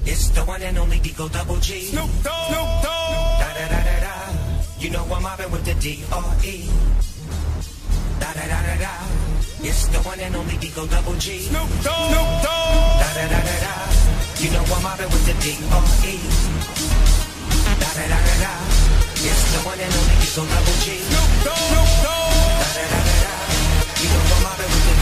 It's the one and only Digo Double G. Snoop Dogg. Snoop Dogg. Da da da da da. You know I'm mobbing with the D.R.E. Da da da da da. It's the one and only Digo Double G. Snoop Dogg. Snoop Dogg. Da da da da da. You know I'm mobbing with the D.R.E. Da da da da da. It's the one and only Digo Double G. Snoop Dogg. Snoop Dogg. Da da da da da. You know I'm mobbing with the